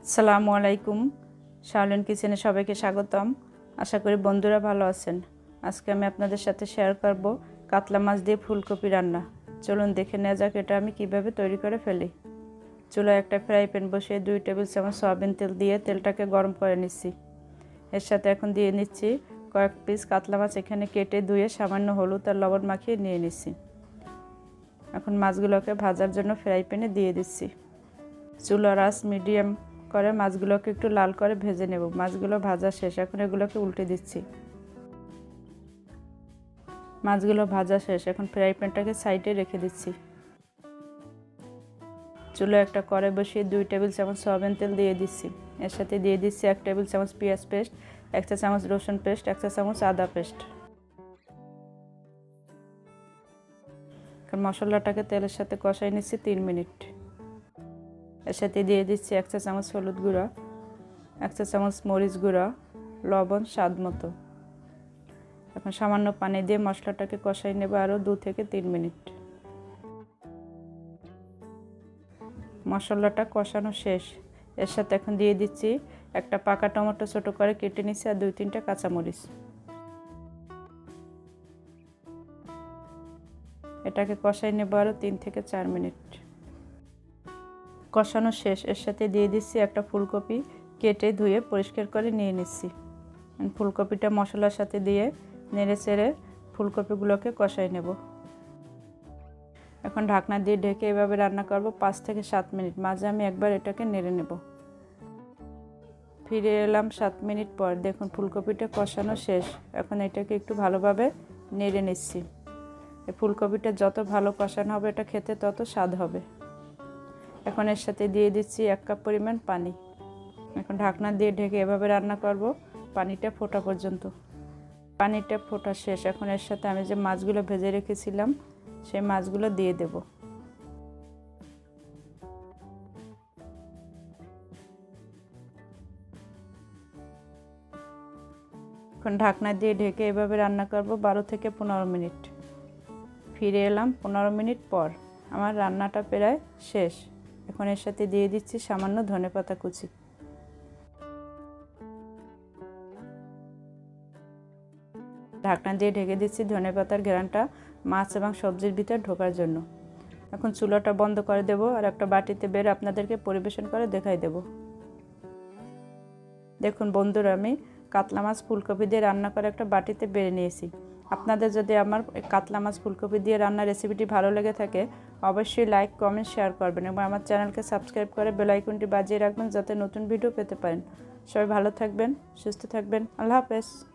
আসসালামু আলাইকুম। শাওলিন কিচেনে সবাইকে স্বাগতম। আশা করি বন্ধুরা ভালো আছেন। আজকে আমি আপনাদের সাথে শেয়ার করব কাতলা মাছ দিয়ে ফুলকপি রান্না। চলুন দেখে নেওয়া যাক এটা আমি কিভাবে তৈরি করে ফেলি। চুলায় একটা ফ্রাই প্যান বসিয়ে 2 টেবিল চামচ সয়াবিন তেল দিয়ে তেলটাকে গরম করে নিচ্ছি। এর সাথে এখন দিয়ে নিচ্ছি কয়েক পিস কাতলা মাছ, এখানে কেটে ধুয়ে সামান্য হলুদ আর লবণ মাখিয়ে নিয়ে নিচ্ছি। এখন মাছগুলোকে ভাজার জন্য ফ্রাই প্যানে দিয়ে দিচ্ছি। চুলার আঁচ মিডিয়াম করে মাছগুলোকে একটু লাল করে ভেজে নেব। মাছগুলো ভাজা শেষ, এখন এগুলোকে উল্টে দিচ্ছি। মাছগুলো ভাজা শেষ, এখন ফ্রাই প্যানটাকে সাইডে রেখে দিচ্ছি। চুলায় একটা কড়াই বসিয়ে 2 টেবিল চামচ সয়াবিন তেল দিয়ে দিচ্ছি। এর সাথে দিয়ে দিচ্ছি 1 টেবিল চামচ পেঁয়াজ পেস্ট, 1 চা চামচ রসুন পেস্ট, 1 চা চামচ আদা পেস্ট। মশলাটাকে তেলের সাথে কষাই নিচ্ছি 3 মিনিট। এর সাথে দিয়ে দিচ্ছি 1 চা চামচ হলুদ গুঁড়া, 1 চা চামচ মরিচ গুঁড়া, লবণ স্বাদ মতো। এখন সামান্য পানি দিয়ে মশলাটাকে কষাই নেব আরও 2 থেকে 3 মিনিট। মশলাটা কষানো শেষ। এর সাথে এখন দিয়ে দিচ্ছি একটা পাকা টমেটো ছোট করে কেটে নিচ্ছি আর 2-3টা কাঁচামরিচ। এটাকে কষাই নেব আরও 3 থেকে 4 মিনিট। কষানো শেষ। এর সাথে দিয়ে দিচ্ছি একটা ফুলকপি কেটে ধুয়ে পরিষ্কার করে নিয়ে নিচ্ছি। ফুলকপিটা মশলার সাথে দিয়ে নেড়ে চেড়ে ফুলকপিগুলোকে কষাই নেব। এখন ঢাকনা দিয়ে ঢেকে এভাবে রান্না করব 5 থেকে 7 মিনিট। মাঝে আমি একবার এটাকে নেড়ে নেব। ফিরে এলাম 7 মিনিট পর। দেখুন ফুলকপিটা কষানো শেষ। এখন এটাকে একটু ভালোভাবে নেড়ে নিচ্ছি। এই ফুলকপিটা যত ভালো কষানো হবে এটা খেতে তত স্বাদ হবে। এখন এর সাথে দিয়ে দিচ্ছি 1 কাপ পরিমাণ পানি। এখন ঢাকনা দিয়ে ঢেকে এভাবে রান্না করব পানিটা ফোটা পর্যন্ত। পানিটা ফোটা শেষ। এখন এর সাথে আমি যে মাছগুলো ভেজে রেখেছিলাম সেই মাছগুলো দিয়ে দেব। এখন ঢাকনা দিয়ে ঢেকে এভাবে রান্না করব 12 থেকে 15 মিনিট। ফিরে এলাম 15 মিনিট পর। আমার রান্নাটা প্রায় শেষ। এখন এর সাথে দিয়ে দিচ্ছি সামান্য ধনেপাতা কুচি। ঢাকনা দিয়ে ঢেকে দিচ্ছি ধনেপাতার ঘ্রাণটা মাছ এবং সবজির ভিতর ঢোকার জন্য। এখন চুলাটা বন্ধ করে দেব আর একটা বাটিতে বের আপনাদেরকে পরিবেশন করে দেখাই দেব। দেখুন বন্ধুরা, আমি কাতলা মাছ ফুলকপি দিয়ে রান্না করে একটা বাটিতে বেড়ে নিয়েছি। আপনাদের যদি আমার কাতলা মাছ ফুলকপি দিয়ে রান্নার রেসিপিটি ভালো লেগে থাকে অবশ্যই লাইক, কমেন্ট, শেয়ার করবেন এবং আমার চ্যানেলকে সাবস্ক্রাইব করে বেল আইকনটি বাজিয়ে রাখবেন যাতে নতুন ভিডিও পেতে পারেন। সবাই ভালো থাকবেন, সুস্থ থাকবেন। আল্লাহ হাফেজ।